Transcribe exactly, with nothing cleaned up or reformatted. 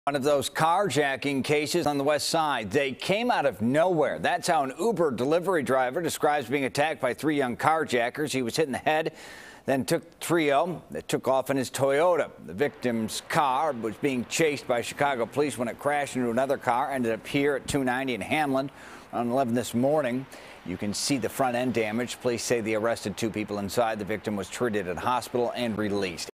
One of those carjacking cases on the west side. They came out of nowhere. That's how an Uber delivery driver describes being attacked by three young carjackers. He was hit in the head, then took the trio that took off in his Toyota. The victim's car was being chased by Chicago police when it crashed into another car. Ended up here at two ninety in Hamlin around eleven this morning. You can see the front end damage. Police say they arrested two people inside. The victim was treated at hospital and released.